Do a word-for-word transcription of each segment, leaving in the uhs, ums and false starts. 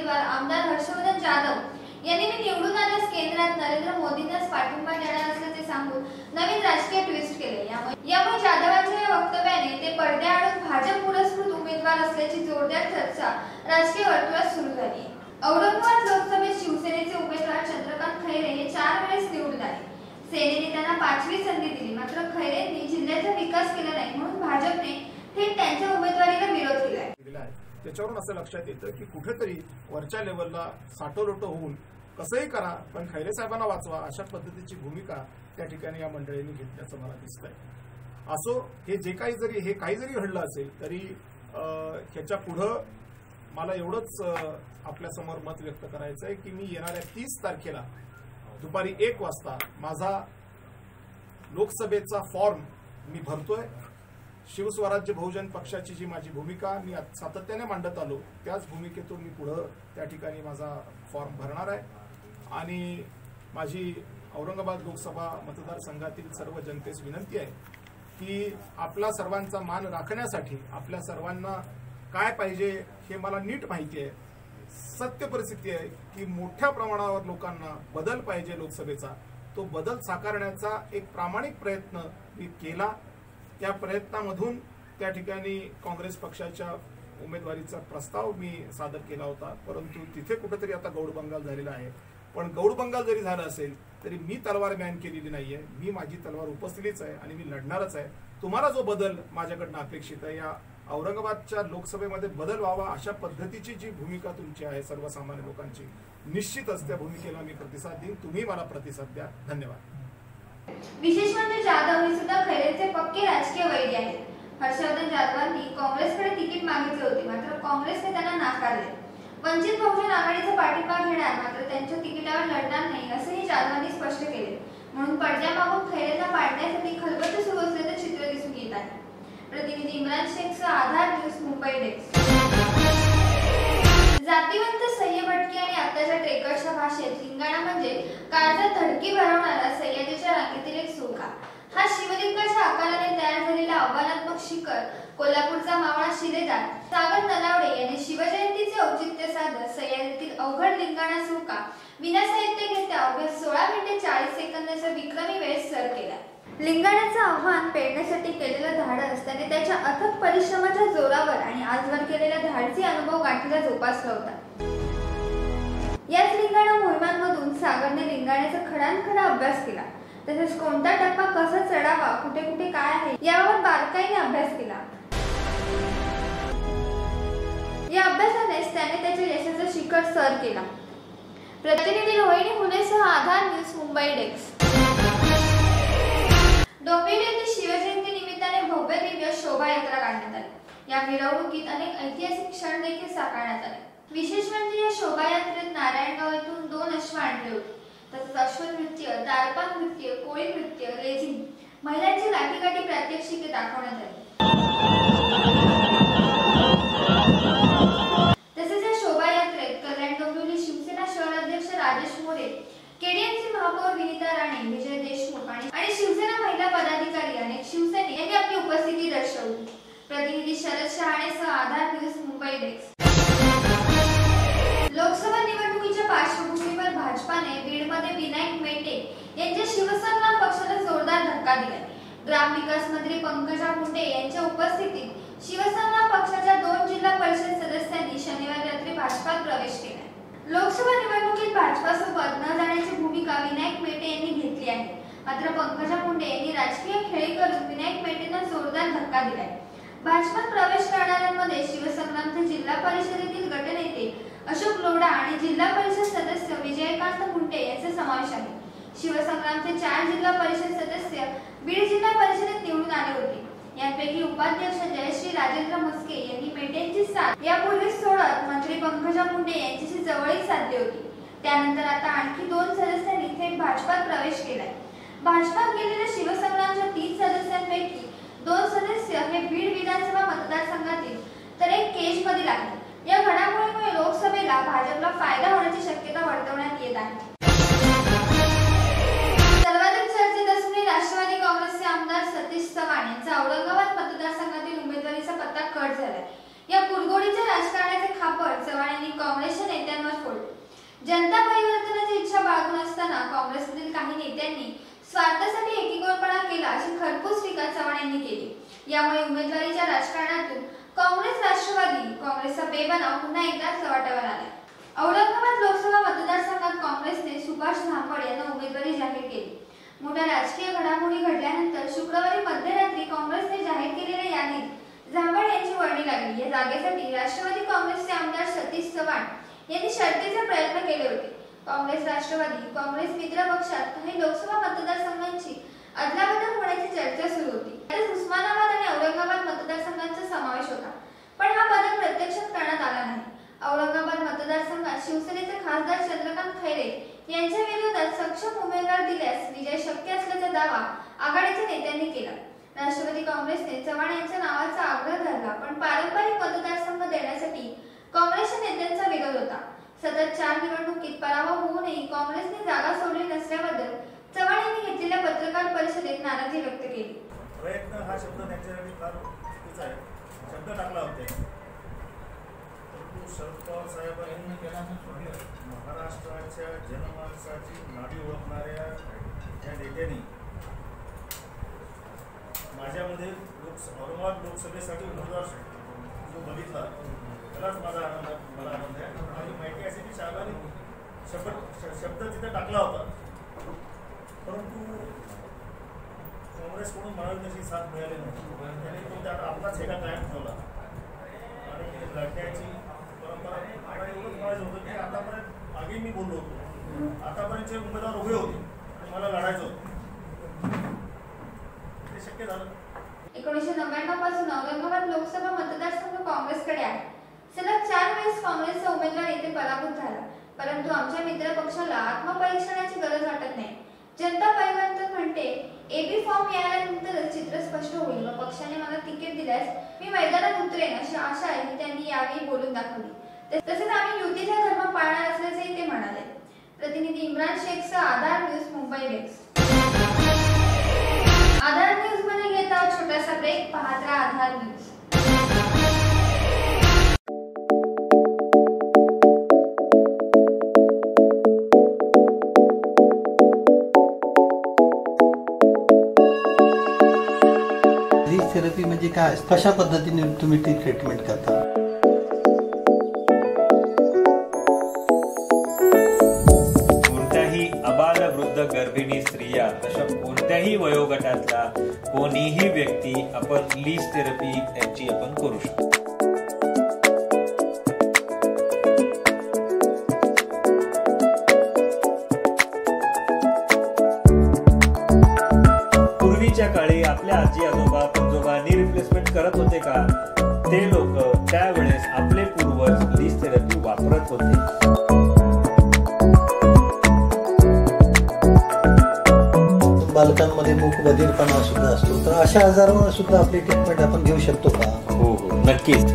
उमेदवार आमदार हर्षवर्धन जाधव यांनी मी निवडून आल्यास केंद्रात नरेंद्र मोदींनाच पाठिंबा देणार असल्याचे सांगून नवीन राजकीय ट्विस्ट केले। यामुळे जाधवांच्या या वक्तव्याने ते पडद्याआड भाजप पुरस्कृत उमेदवार असल्याची जोरदार चर्चा राजकीय वर्तुळात सुरू झाली। औरंगाबाद लोकसभेत शिवसेनेचे उमेदवार चंद्रकांत खैरे हे चार वेळेस निवडून आले। सेनेने त्यांना पाचवी संधी दिली, मात्र खैरेंनी जिल्ह्याचा विकास केला नाही म्हणून भाजपने थेट त्यांच्या उमेदवारीला विरोध केला। त्याच्यावरून असं लक्षात येतं की कुठेतरी वरच्या लेवलला साठोलोटो होऊन कसंही करा पण खैरे साहेबांना वाचवा अशा पद्धतीची भूमिका त्या ठिकाणी या मंडळींनी घेतल्याचं मला दिसतंय। असो, हे जे काही जरी हे काही जरी घडलं असेल तरी ह्याच्या पुढं मला एवढंच आपल्या समोर मत व्यक्त करायचं आहे की मी येणाऱ्या तीस तारखेला दुपारी एक वाजता माझा लोकसभेचा फॉर्म मी भरतोय। शिवस्वराज्य बहुजन पक्षाची जी माझी भूमिका मी सातत्याने मांडत आलो त्याच भूमिकेतून मी पुढे त्या ठिकाणी माझा फॉर्म भरणार आहे आणि माझी औरंगाबाद लोकसभा मतदारसंघातील सर्व जनतेस विनंती आहे की आपला सर्वांचा मान राखण्यासाठी आपल्या सर्वांना काय पाहिजे हे मला नीट माहिती आहे। सत्य परिस्थिती आहे की मोठ्या प्रमाणावर लोकांना बदल पाहिजे, लोकसभेचा तो बदल साकारण्याचा एक प्रामाणिक प्रयत्न मी केला। त्या प्रयत्नामधून त्या ठिकाणी काँग्रेस पक्षाच्या उमेदवारीचा प्रस्ताव मी सादर केला होता, परंतु तिथे कुठेतरी आता गौडबंगाल झालेला आहे। पण गौडबंगाल जरी झालं असेल तरी मी तलवार मॅन केलेली नाहीये, मी माझी तलवार उपसलीच आहे आणि मी लढणारच आहे। तुम्हाला जो बदल माझ्याकडनं अपेक्षित आहे, या औरंगाबादच्या लोकसभेमध्ये बदल व्हावा अशा पद्धतीची जी भूमिका तुमची आहे सर्वसामान्य लोकांची, निश्चितच त्या भूमिकेला मी प्रतिसाद देईन। तुम्ही मला प्रतिसाद द्या। धन्यवाद। विशेष म्हणजे जाधव हे सुद्धा खैरेचे पक्के राजकीय वैरी आहेत। हर्षवर्धन जाधवांनी काँग्रेसकडे तिकीट मागितले होते, मात्र काँग्रेसने त्यांना नाकारले। वंचित बहुजन आघाडीचा पाठिंबा घेणार मात्र त्यांच्या तिकिटावर लढणार नाही असेही जाधवांनी स्पष्ट केले। म्हणून पडद्यामागून खैरेंना पाडण्यासाठी खलबत सुरू असल्याचे चित्र दिसून येत आहे। प्रतिनिधी इम्रान शेखसह आधार न्यूज, मुंबई डेस्क। जातीवंत सह्य भटके आणि आत्ताच्या ट्रेकर्सच्या भाषेत लिंगाणा म्हणजे काळजात धडकी भरवणारा सह्याद्रीच्या रांगेतील एक सुळका। हा शिवलिंगाच्या आकाराने तयार झालेला आव्हानात्मक शिखर कोल्हापूरचा मावळा शिलेदार सागर नलावडे यांनी शिवजयंतीचे औचित्य साधत सह्याद्रीतील अवघड लिंगाणा सुळका विना साहित्य घेता अवघ्या सोळा मिनिटे चाळीस सेकंदाचा विक्रमी वेळेत सर केला। लिंगाण्याचं आव्हान पेडण्यासाठी केलेलं धाडस त्याने त्याच्या अथक परिश्रमाच्या जोरावर आणि आजवर केलेला धाडसी अनुभव गाठीला जोपासला होता। याच लिंगाणा मोहिमांमधून सागरने लिंगाण्याचा खडानखडा अभ्यास केला, तसेच कोणता टप्पा कसा चढावा, कुठे कुठे काय आहे याबाबत बारकाईने अभ्यास केला। या अभ्यासानेच त्याने त्याच्या यशाचं शिखर सर केला। प्रतिनिधी रोहिणी हुनेसह आधार न्यूज, मुंबई डेस्क। डोंबिवली येथे शिवजयंती निमित्ताने भव्य दिव्य शोभायात्रा काढण्यात आली। या मिरवणुकीत अनेक ऐतिहासिक क्षण देखील साकारण्यात आले। विशेष म्हणजे या शोभायात्रेत नारायणगाव येथून दोन अश्व आणले होते, तसेच अश्वनृत्य, दारपा नृत्य, कोळी नृत्य, लेझिम, महिलांची लाठीकाठी प्रात्यक्षिके दाखवण्यात आली। तसेच या शोभायात्रेत कल्याण डोंबिवली शिवसेना शहराध्यक्ष राजेश मोरे, केडीएमसी महापौर विनीता राणे, विजय देशमुख आणि शिवसेना महिला पदाधिकारी अनेक शिवसैनिक यांनी आपली उपस्थिती दर्शवली। प्रतिनिधी शरद शहाणेसह आधार न्यूज, मुंबई डेस्क। लोकसभा निवडणुकीच्या पार्श्वभूमीवर भाजपाने बीडमध्ये विनायक मेटे यांच्या शिवसंग्राम पक्षाला जोरदार धक्का दिलाय। ग्रामविकास मंत्री पंकजा मुंडे यांच्या उपस्थितीत शिवसंग्राम पक्षाच्या दोन जिल्हा परिषद सदस्यांनी शनिवारी रात्री भाजपात प्रवेश केला। लोकसभा निवडणुकीत भाजपासोबत न जाण्याची भूमिका विनायक मेटे यांनी घेतली आहे, मात्र पंकजा मुंडे यांनी राजकीय खेळी करून विनायक मेटेंना जोरदार धक्का दिलाय। भाजपात प्रवेश करणाऱ्यांमध्ये शिवसंग्रामचे जिल्हा परिषदेतील गटनेते अशोक लोढा आणि जिल्हा परिषद सदस्य विजयकांत मुंडे यांचा समावेश आहे। शिवसंग्रामचे चार जिल्हा परिषद सदस्य बीड जिल्हा परिषदेत निवडून आले होते। यांपैकी उपाध्यक्ष जयश्री राजेंद्र मस्के यांनी मेटेंची साथ यापूर्वी सोडत मंत्री पंकजा मुंडे यांच्याशी जवळीक साधली होती। त्यानंतर आता आणखी दोन सदस्यांनी थेट भाजपात प्रवेश केलाय। भाजपात गेलेल्या शिवसंग्रामच्या तीन सदस्यांपैकी दोन सदस्य हे बीड विधानसभा मतदारसंघातील तर एक केजमधील आहे। या घडामोडीमुळे लोकसभेला भाजपला फायदा होण्याची शक्यता वर्तवण्यात येत आहे। सर्वाधिक चर्चेत असलेले राष्ट्रवादी काँग्रेसचे आमदार सतीश चव्हाण यांचा औरंगाबाद मतदारसंघातील उमेदवारीचा पत्ता कट झालाय। या कुरघोडीच्या राजकारणाचे खापर चव्हाण यांनी काँग्रेसच्या नेत्यांवर जनता परिवर्तनाची इच्छा बाळगून असताना काँग्रेसमधील काही नेत्यांनी स्वार्थासाठी एकीकडपणा केला अशी खरपूस टीका चव्हाण यांनी केली। यामुळे उमेदवारीच्या राजकारणातून काँग्रेस राष्ट्रवादी काँग्रेसचा बेबनाव पुन्हा एकदा चव्हाट्यावर आला। औरंगाबाद लोकसभा मतदारसंघात काँग्रेसने सुभाष झांबड यांना उमेदवारी जाहीर केली। मोठ्या राजकीय घडामोडी घडल्यानंतर शुक्रवारी मध्यरात्री काँग्रेसने जाहीर केलेल्या यादीत झांबड यांची वर्णी लागली। या जागेसाठी राष्ट्रवादी काँग्रेसचे आमदार सतीश चव्हाण यांनी शर्तीचे प्रयत्न केले होते। काँग्रेस राष्ट्रवादी काँग्रेस मित्र पक्षात काही लोकसभा मतदारसंघांची अदलाबदल होण्याची चर्चा सुरू होती। त्यात उस्मानाबाद आणि औरंगाबाद मतदारसंघांचा समावेश होता, पण हा बदल प्रत्यक्षात करण्यात आला नाही। औरंगाबाद मतदारसंघात शिवसेनेचे खासदार चंद्रकांत खैरे यांच्या विरोधात सक्षम उमेदवार दिल्यास विजय शक्य असल्याचा दावा आघाडीच्या नेत्यांनी केला। राष्ट्रवादी काँग्रेसने चव्हाण यांच्या नावाचा आग्रह धरला, पण पारंपरिक मतदारसंघ देण्यासाठी काँग्रेसच्या नेत्यांचा विरोध होता। सतत चार निवडणुकीत पराभव होऊनही काँग्रेसने जागा सोडली नसल्याबद्दल चव्हाण यांनी घेतलेल्या पत्रकार परिषदेत नाराजी व्यक्त केली। प्रयत्न हा शब्द त्यांच्यासाठी फार चुकीचा आहे, शब्द टाकला होते। परंतु शरद पवार साहेबांनी महाराष्ट्राच्या जनमानसाची नाडी ओळखणाऱ्या या नेत्यांनी माझ्यामध्ये लोक औरंगाबाद लोकसभेसाठी उमेदवार जो बघितला त्यालाच माझा आनंद मला आनंद आहे। माझी माहिती अशी की साहेबांनी शब्द शब्द तिथे टाकला होता, परंतु काँग्रेसकडून म्हणावी तशी साथ मिळाली नाही। त्याने तो त्या आपलाच हेका कायम ठेवला आणि लढण्याची परंपरा मला एवढंच म्हणायचं होतं की आतापर्यंत आधी मी बोललो होतो, आतापर्यंतचे उमेदवार उभे होते आणि मला लढायचं होतं, ते शक्य झालं। एकोणीसशे नव्याण्णव पासून औरंगाबाद लोकसभा मतदारसंघ काँग्रेसकडे आहे। सलग चार वेळेस काँग्रेसचा उमेदवार येथे पराभूत झाला, परंतु आमच्या मित्र पक्षाला आत्मपरीक्षणाची गरज वाटत नाही। जनता परिवर्तन म्हणते एबी फॉर्म मिळाल्यानंतरच चित्र स्पष्ट होईल व पक्षाने मला तिकीट दिल्यास मी मैदानात उतरेन अशी आशाही त्यांनी यावेळी बोलून दाखवली। तसेच आम्ही युतीचा धर्म पाळणार असल्याचेही ते म्हणाले। प्रतिनिधी इम्रान शेखसह Aadhaar news Mumbai desk. Aadhaar news मध्ये घेत आहोत छोटासा ब्रेक, पाहत राहा आधार न्यूज। थेरपी म्हणजे काय, कशा पद्धतीने तुम्ही ती ट्रीटमेंट करता? कोणत्याही अबाल वृद्ध गर्भिणी स्त्रिया तशा कोणत्याही वयोगटातला कोणीही व्यक्ती आपण लीज थेरपी यांची आपण करू शकतो। पूर्वीच्या काळी आपल्या आजी आजोबा पंजोबा नी रिप्लेसमेंट करत होते का? ते लोक त्यावेळेस आपले पूर्वज लीज थेरपी वापरत होते। बालकांमध्ये मूक बधिरपणा सुद्धा असतो, तर अशा आजारावर सुद्धा आपली ट्रीटमेंट आपण घेऊ शकतो का? हो हो नक्कीच।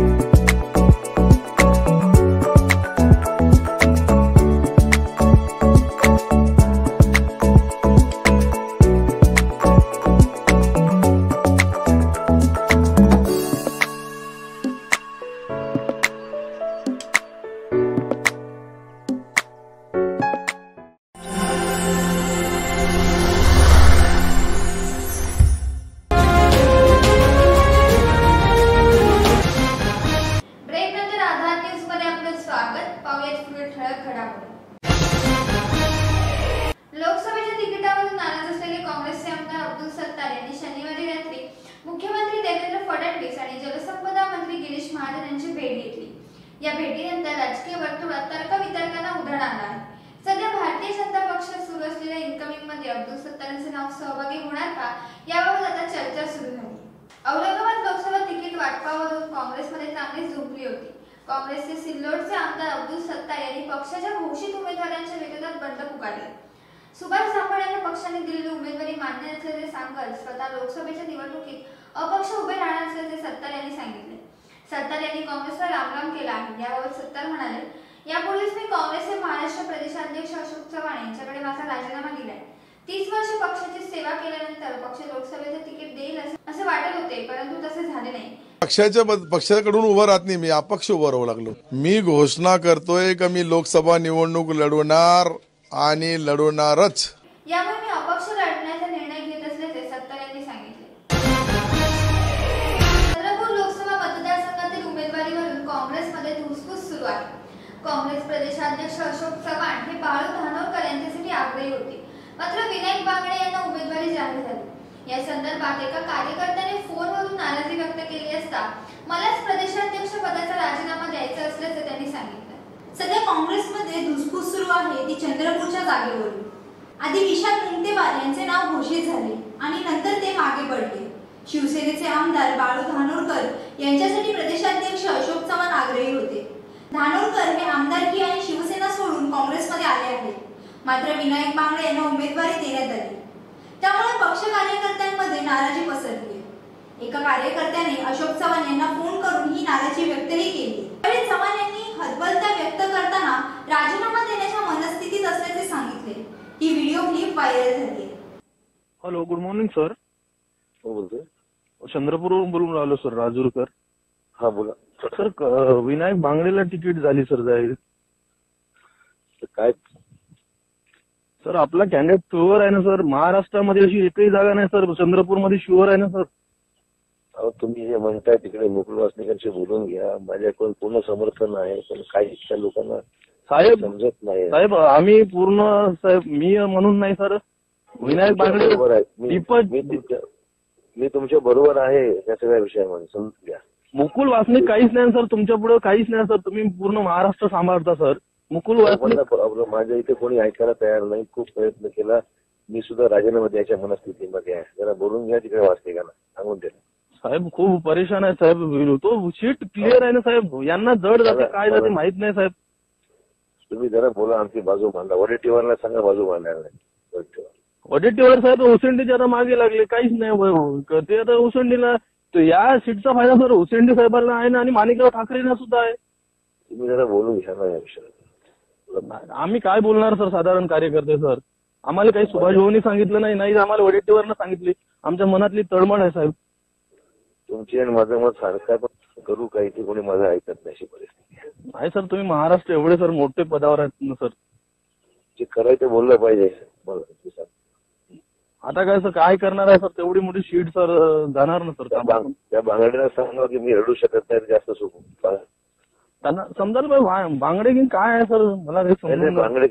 लोकसभेच्या तिकिटावरून नाराज असलेले काँग्रेसचे आमदार अब्दुल सत्तार यांनी शनिवारी रात्री मुख्यमंत्री देवेंद्र फडणवीस आणि जलसंपदा मंत्री गिरीश महाजन यांची भेट घेतली। या भेटीनंतर राजकीय वर्तुळात तर्कवितर्कांना उधाण आलं आहे। सध्या भारतीय जनता पक्षात सुरू असलेल्या इन्कमिंग मध्ये अब्दुल सत्तारांचे नाव सहभागी होणार का याबाबत आता चर्चा सुरू झाली। औरंगाबाद लोकसभा तिकीट वाटपावरून काँग्रेसमध्ये चांगली झोपली होती। काँग्रेसचे सिल्लोडचे आमदार अब्दुल सत्तार यांनी पक्षाच्या घोषित उमेदवारांच्या विरोधात बंड पुकारले। सुभाष झांबड यांना पक्षाने दिलेली उमेदवारी मान्य नसल्याचे सांगत स्वतः लोकसभेच्या निवडणुकीत अपक्ष उभे राहणार असल्याचे सत्तार यांनी सांगितले। सत्तार यांनी काँग्रेसला रामराम केला आहे। याबाबत सत्तार म्हणाले, यापूर्वीच मी काँग्रेसचे महाराष्ट्र प्रदेशाध्यक्ष अशोक चव्हाण यांच्याकडे माझा राजीनामा दिलाय। तीस वर्ष पक्षाची सेवा केल्यानंतर पक्ष लोकसभेचं तिकीट देईल असे वाटत होते, परंतु तसे झाले नाही. पक्षाच्या पक्षाकडून उभं राहत नाही, मी अपक्ष उभं राहू लागलो. मी घोषणा करतोय की मी लोकसभा निवडणूक लढवणार आणि लढवणारच. यामुळे मी अपक्ष लढण्याचा निर्णय घेत असल्याचे सत्तार यांनी सांगितले. चंद्रपूर लोकसभा मतदारसंघातील उमेदवारीवरून काँग्रेसमध्ये धुसफूस सुरू आहे. काँग्रेस प्रदेशाध्यक्ष अशोक चव्हाण हे बाळू धानोरकर यांच्यासाठी आग्रही होते, मात्र विनायक बांगडे यांना उमेदवारी जाहीर झाली. या संदर्भात एका कार्यकर्त्याने फोनवरून नाराजी व्यक्त केली असता मलाच प्रदेशाध्यक्ष पदाचा राजीनामा द्यायचा असल्याचे त्यांनी सांगितलं. सध्या काँग्रेसमध्ये धुसफूस सुरू आहे ती चंद्रपूरच्या जागेवरून. आधी विशाल मुंगतेवार यांचे नाव घोषित झाले आणि नंतर ते मागे पडले. शिवसेनेचे आमदार बाळू धानोरकर यांच्यासाठी प्रदेशाध्यक्ष अशोक चव्हाण आग्रही होते. धानोरकर हे आमदारकी आणि शिवसेना सोडून काँग्रेसमध्ये आले आहेत, मात्र विनायक बांगडे यांना उमेदवारी देण्यात आली. त्यामुळे पक्ष कार्यकर्त्यांमध्ये नाराजी पसरली. एका कार्यकर्त्याने अशोक चव्हाण यांना फोन करून ही नाराजी व्यक्तही केली. त्यावेळी चव्हाण यांनी हतबलता व्यक्त करताना राजीनामा देण्याच्या मनस्थितीत असल्याचे सांगितले. ही व्हिडिओ क्लिप व्हायरल झाली. Hello, good morning sir. हो बोलतोय. चंद्रपूरवरून बोलून राहिलो सर, राजूरकर. हा बोला सर, विनायक बांगडेला तिकीट झाली सर जाहीर. काय सर आपला कॅन्डिडेट शुअर आहे ना सर? महाराष्ट्रामध्ये अशी एकही जागा नाही सर, चंद्रपूरमध्ये शुअर आहे ना सर? अहो तुम्ही जे म्हणताय तिकडे मुकुल वासनिकांशी बोलून घ्या, माझ्याकडून पूर्ण समर्थन आहे, पण काही इतक्या लोकांना साहेब समजत नाही. साहेब आम्ही पूर्ण साहेब मी म्हणून नाही सर, विनायक बांगडे बरोबर आहे. दीपक मी तुमच्या मी तुमच्या बरोबर आहे या सगळ्या विषयामध्ये, समजून घ्या. मुकुल वासनिक काहीच नाही सर तुमच्या पुढे, काहीच नाही सर. तुम्ही पूर्ण महाराष्ट्र सांभाळता सर. मुकुल वासनिक प्रॉब्लेम माझ्या इथे कोणी ऐकायला तयार नाही. खूप प्रयत्न केला, मी सुद्धा राजीनामा द्यायच्या मनस्थितीमध्ये आहे. जरा बोलून घ्या तिकडे वासनिकांना, सांगून द्या. साहेब खूप परेशान आहे साहेब, तो शीट क्लिअर आहे ना साहेब, यांना जड जाते काय जाते माहित नाही साहेब. तुम्ही जरा बोला, आमची बाजू मांडा. वडेट्टीवारला सांगा बाजू मांडायला नाही. वडेट्टीवार साहेब उसेंडी जरा मागे लागले, काहीच नाही ते आता उसेंडीला. या सीटचा फायदा सर उसेंडी साहेबांना आहे ना आणि माणिकराव ठाकरेंना सुद्धा आहे. तुम्ही जरा बोलून घ्या ना या विषयात. आम्ही काय बोलणार सर, साधारण कार्यकर्ते सर. आम्हाला काही सुभाष भाऊनी सांगितलं नाही, नाही आम्हाला वडेट्टीवारनं सांगितले. आमच्या मनातली तळमळ आहे साहेब. तुमची आणि माझं मत सारखं, पण करू काही ते कोणी माझं ऐकत नाही अशी परिस्थिती नाही सर. तुम्ही महाराष्ट्र एवढे सर मोठे पदावर आहेत ना सर. जे करायचं ते बोललं पाहिजे. आता काय सर काय करणार आहे सर, तेवढी मोठी शीट सर जाणार ना सर. त्या बांगड्याला सांगा की मी रडू शकत नाही, जास्त सुख त्यांना समजायला पाहिजे बांगडे घेऊन काय आहे सर, मला काही समजून. बांगडे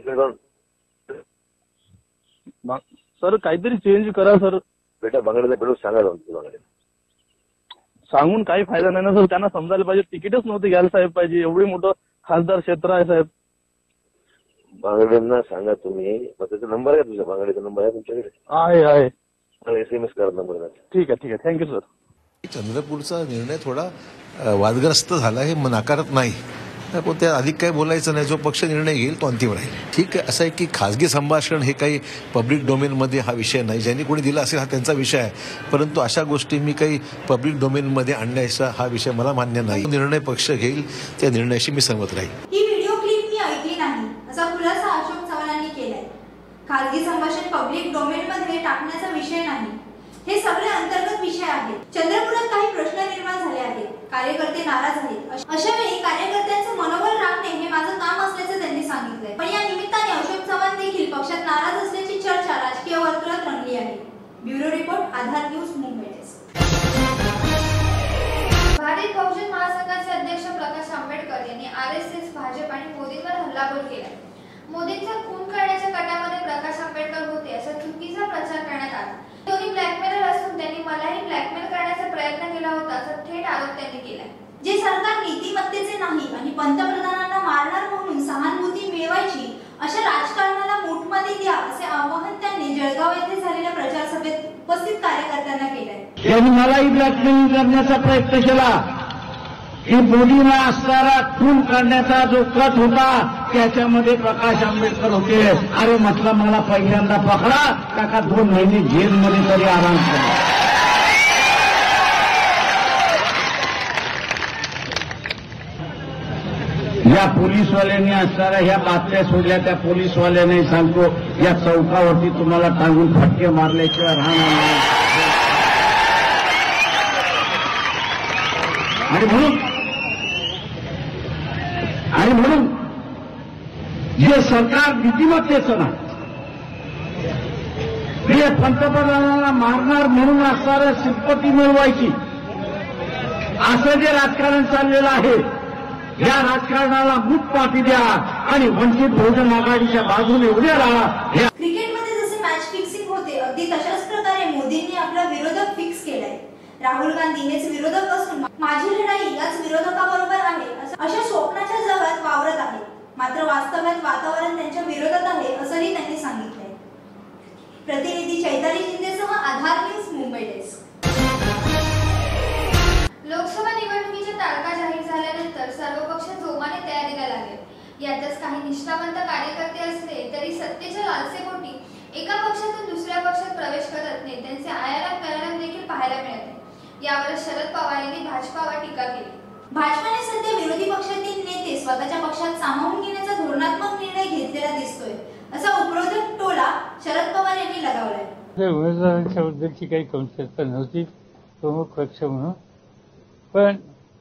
सर काहीतरी चेंज करा सर. बेटा बांगड्याला भेटून सांगा जाऊन बांगडे सांगून काही फायदा नाही ना सर. त्यांना समजायला पाहिजे तिकीटच नव्हते घ्यायला साहेब पाहिजे. एवढी मोठं खासदार क्षेत्र आहे साहेब. बांगड्यांना सांगा तुम्ही. मग त्याचा नंबर आहे तुझा, बांगड्याचा नंबर आहे तुमच्याकडे? आहे आहे. मला एस एम एस करा नंबर. ठीक आहे ठीक आहे, थँक्यू सर. चंद्रपूरचा निर्णय थोडा वादग्रस्त झाला हे नाकारत नाही, पण त्या अधिक काही बोलायचं नाही. जो पक्ष निर्णय घेईल तो अंतिम राहील. ठीक आहे, असं आहे की खासगी संभाषण हे काही पब्लिक डोमेनमध्ये हा विषय नाही. ज्यांनी कोणी दिला असेल हा त्यांचा विषय आहे, परंतु अशा गोष्टी मी काही पब्लिक डोमेनमध्ये आणण्याचा हा विषय मला मान्य नाही. निर्णय पक्ष घेईल त्या निर्णयाशी मी सहमत राहील. ही व्हिडिओ क्लिप मी ऐकली नाही असा खुलासा अशोक चव्हाणांनी केलाय. खासगी संभाषण पब्लिक डोमेनमध्ये टाकण्याचा विषय नाही, हे सगळे अंतर्गत विषय आहेत. चंद्रपुरात काही प्रश्न निर्माण झाले आहेत, कार्यकर्ते नाराज आहेत. अशा वेळी कार्यकर्त्यांचं मनोबल राखणे हे माझं काम असल्याचं त्यांनी सांगितलंय. पण या निमित्ताने अशोक चव्हाण देखील पक्षात नाराज असल्याची चर्चा राजकीय वर्तुळात रंगली आहे. Bureau report, Aadhaar news, Mumbai. भारतीय बहुजन महासंघाचे अध्यक्ष प्रकाश आंबेडकर यांनी आर एस एस, भाजप आणि मोदींवर हल्लाबोल केला. मोदींचा खून करण्याच्या कटामध्ये प्रकाश आंबेडकर होते असा चुकीचा प्रचार करण्यात आला. दोन्ही ब्लॅकमेलर असून त्यांनी मलाही ब्लॅकमेल करण्याचा प्रयत्न केला होता असा थेट आरोप त्यांनी केला. जे सरकार नीतिमत्तेचे नाही आणि पंतप्रधानांना मारणार म्हणून सहानुभूती मिळवायची अशा राजकारणाला मूठमध्ये द्या असे आवाहन त्यांनी जळगाव येथे झालेल्या प्रचार सभेत उपस्थित कार्यकर्त्यांना केलंय. त्यांनी मलाही ब्लॅकमेलिंग करण्याचा प्रयत्न केला की मोदींना असणारा खून करण्याचा जो कट होता त्याच्यामध्ये प्रकाश आंबेडकर होते. अरे म्हटलं मला पहिल्यांदा पकडा, काका दोन महिने जेलमध्ये तरी आराम करा. या पोलीसवाल्यांनी असणाऱ्या ह्या बातम्या सोडल्या त्या पोलीसवाल्याने सांगतो या चौकावरती तुम्हाला टांगून फटके मारल्याशिवाय राहणार नाही. आणि म्हणून आणि म्हणून जे सरकार नीतिमत्तेचं नाही, हे पंतप्रधानांना मारणार म्हणून असणाऱ्या सिंपती मिळवायची असं जे राजकारण चाललेलं आहे, या राजकारणाला मूक पाठी द्या आणि वंचित बहुजन आघाडीच्या बाजूने उभे राहा. क्रिकेटमध्ये जसे मॅच फिक्सिंग होते अगदी तशाच प्रकारे मोदींनी आपला विरोधक फिक्स केलाय. राहुल गांधी हेच विरोधक असून माझी लढाई याच विरोधकाबरोबर आहे अशा स्वप्नाच्या जगात वावरत आहे. मात्र वास्तवात वातावरण त्यांच्या विरोधात आहे असंही त्यांनी सांगितलंय. प्रतिनिधी चैताली शिंदेसह आधार न्यूज मुंबई डेस्क. लोकसभा निवडणुकीच्या तारखा जाहीर झाल्यानंतर सर्व पक्ष जोमाने तयारीला लागले. यातच काही निष्ठावंत कार्यकर्ते असले तरी सत्तेच्या लालसेपोटी एका पक्षातून दुसऱ्या पक्षात प्रवेश करत नेत्यांचे आयाराम गयाराम देखील पाहायला मिळते. यावर शरद पवार यांनी भाजपावर टीका केली. भाजपाने सध्या विरोधी पक्षातील नेते स्वतःच्या पक्षात सामावून घेण्याचा धोरणात्मक निर्णय घेतलेला दिसतोय असा उपरोधक टोला शरद पवार यांनी लगावलाय. उमेदवारांच्या बद्दलची काही कमतरता नव्हती प्रमुख पक्ष म्हणून, पण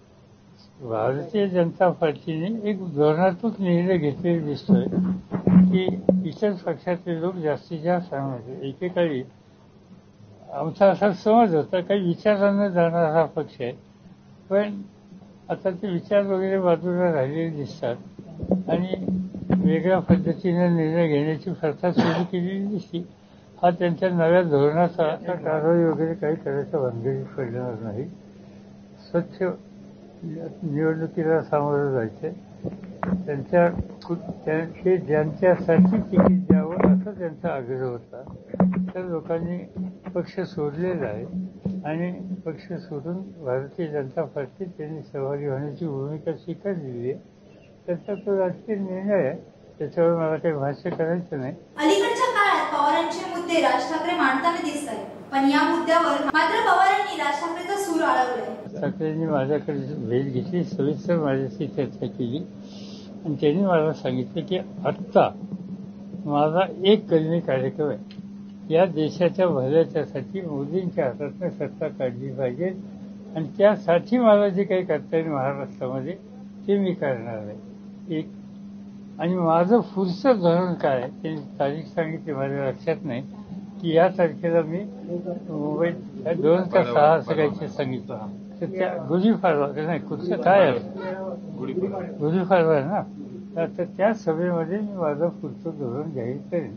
भारतीय जनता पार्टीने एक धोरणात्मक निर्णय घेतलेला दिसतोय की इतर पक्षातले लोक जास्तीत जास्त सांगणार. एकेकाळी आमचा असा समज होता काही विचारांना जाणारा हा पक्ष आहे, पण आता ते विचार वगैरे बाजूला राहिलेले दिसतात आणि वेगळ्या पद्धतीने निर्णय घेण्याची प्रथा सुरू केलेली दिसती. हा त्यांच्या नव्या धोरणाचा कारवाई वगैरे काही करायचा भानगडीत पडणार नाही. स्वच्छ निवडणुकीला सामोरं जायचं. त्यांच्या ते ज्यांच्यासाठी तिकीट द्यावं असा त्यांचा आग्रह होता. तर लोकांनी पक्ष सोडलेला आहे आणि पक्ष सोडून भारतीय जनता पार्टीत त्यांनी सहभागी होण्याची भूमिका स्वीकारलेली आहे. त्याचा तो राजकीय निर्णय आहे, त्याच्यावर मला काही भाष्य करायचं नाही. अलीकडच्या काळात पवारांचे मुद्दे राज ठाकरे मांडताना दिसत आहेत, पण या मुद्द्यावर मात्र पवारांनी राज ठाकरेचा सूर अडवलाय. ठाकरेंनी माझ्याकडे भेट घेतली, सविस्तर माझ्याशी चर्चा केली आणि त्यांनी मला सांगितलं की आत्ता माझा एक कलमी कार्यक्रम आहे. या देशाच्या भल्याच्यासाठी मोदींच्या हातातून सत्ता काढली पाहिजे आणि त्यासाठी मला जे काही करता येईल महाराष्ट्रामध्ये ते मी करणार आहे. एक आणि माझं पुढचं धोरण काय आहे ते तारीख सांगितली, माझ्या लक्षात नाही की या तारखेला मी मुंबईत दोन का सहा असं काहीतरी सांगितलं. तर त्या गुढीपाडवा नाही कुठचं काय आहे गुढीपाडवा आहे ना, तर त्या सभेमध्ये मी माझं पुढचं धोरण जाहीर करेन.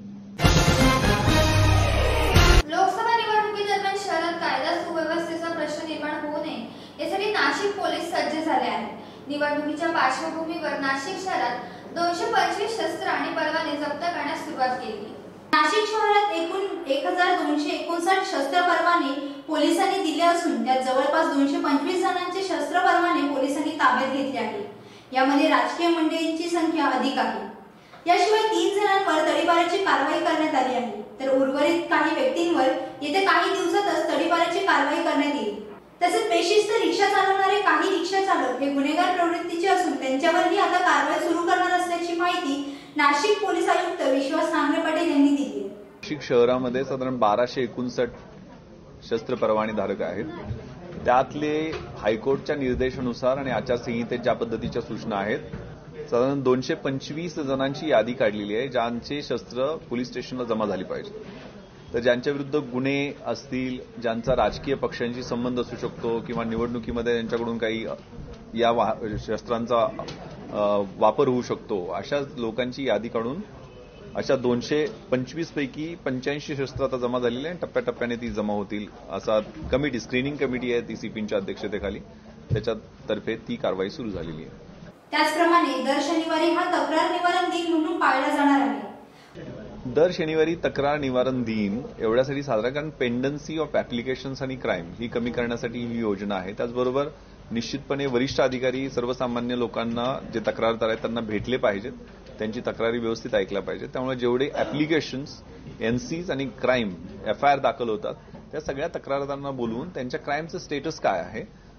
लोकसभा निवडणुकीदरम्यान शहरात कायदा सुव्यवस्थेचा प्रश्न निर्माण होऊ नये यासाठी नाशिक पोलीस सज्ज झाले आहेत. निवडणुकीच्या पार्श्वभूमीवर नाशिक शहरात दोनशे पंचवीस शस्त्र आणि परवाने जप्त करण्यास सुरुवात केली. नाशिक शहरात एकूण एक हजार दोनशे एकोणसाठ शस्त्र परवाने पोलिसांनी दिले असून त्यात जवळपास दोनशे पंचवीस जणांचे शस्त्र परवाने पोलिसांनी ताब्यात घेतले आहे. यामध्ये राजकीय मंडळींची संख्या अधिक आहे. याशिवाय तीन जणांवर तडीपाराची कारवाई करण्यात आली आहे, तर उर्वरित काही व्यक्तींवर येत्या काही दिवसातच तडीपाराची कारवाई करण्यात येईल. तसेच बेशिस्त रिक्षा चालवणारे काही रिक्षा चालक हे गुन्हेगार प्रवृत्तीचे असून त्यांच्यावरही आता कारवाई सुरू करणार असल्याची माहिती नाशिक पोलीस आयुक्त विश्वास नांगरे पाटील यांनी दिली आहे. नाशिक शहरामध्ये साधारण बाराशे एकोणसाठ शस्त्र परवाने धारक आहेत. त्यातले हायकोर्टच्या निर्देशानुसार आणि आचारसंहितेत ज्या पद्धतीच्या सूचना आहेत, साधारण दोनशे पंचवीस जणांची यादी काढलेली आहे ज्यांचे शस्त्र पोलीस स्टेशनला जमा झाली पाहिजे. तर ज्यांच्या विरुद्ध गुन्हे असतील, ज्यांचा राजकीय पक्षांशी संबंध असू शकतो किंवा निवडणुकीमध्ये त्यांच्याकडून काही या शस्त्रांचा वापर होऊ शकतो, अशा लोकांची यादी काढून अशा दोनशे पंचवीस पैकी पंच्याऐंशी शस्त्र आता जमा झालेली आहे. टप्प्याटप्प्याने ती जमा होतील असा कमिटी स्क्रीनिंग कमिटी आहे ती सीपींच्या अध्यक्षतेखाली, त्याच्यातर्फे ती कारवाई सुरू झालेली आहे. त्याचप्रमाणे दर शनिवारी हा तक्रार निवारण दिन म्हणून पाळला जाणार आहे. दर शनिवारी तक्रार निवारण दिन एवढ्यासाठी साजरा, कारण पेंडन्सी ऑफ ऍप्लिकेशन्स आणि क्राईम ही कमी करण्यासाठी ही योजना आहे. त्याचबरोबर निश्चितपणे वरिष्ठ अधिकारी सर्वसामान्य लोकांना जे तक्रारदार आहेत त्यांना भेटले पाहिजेत, त्यांची तक्रारी व्यवस्थित ऐकल्या पाहिजेत. त्यामुळे जेवढे ऍप्लिकेशन्स, एनसीज आणि क्राईम एफ आय आर दाखल होतात त्या सगळ्या तक्रारदारांना बोलवून त्यांच्या क्राईमचं स्टेटस काय आहे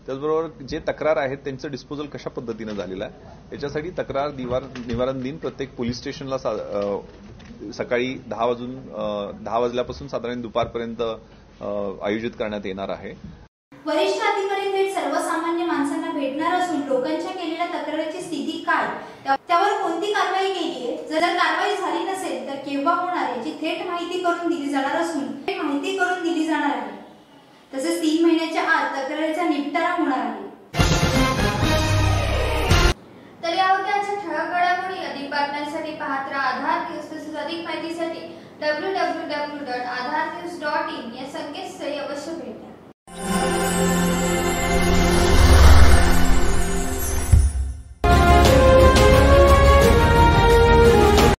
त्याचबरोबर जे तक्रार आहेत त्यांचं डिस्पोजल कशा पद्धतीनं झालेलं आहे याच्यासाठी तक्रार निवारण दिन प्रत्येक पोलीस स्टेशनला सकाळी दहा वाजून दहा वाजल्यापासून साधारण दुपारपर्यंत आयोजित करण्यात येणार आहे. वरिष्ठ अधिकारी थेट सर्वसामान्य माणसांना भेटणार असून लोकांच्या केलेल्या तक्रारीची स्थिती काय, त्यावर कोणती कारवाई केली आहे, जर कारवाई झाली नसेल तर केव्हा होणार याची थेट माहिती करून दिली जाणार असून थेट माहिती करून दिली जाणार आहे. तसेच तीन महिन्याच्या आत तक्रारीचा निपटारा होणार आहे. तर या होत्या आजच्या ठळक घडामोडी. अधिक बातम्यांसाठी पाहत राहा आधार न्यूज. तसेच अधिक माहितीसाठी W W W dot Aadhaar news dot in या संकेतस्थळी अवश्य भेट द्या.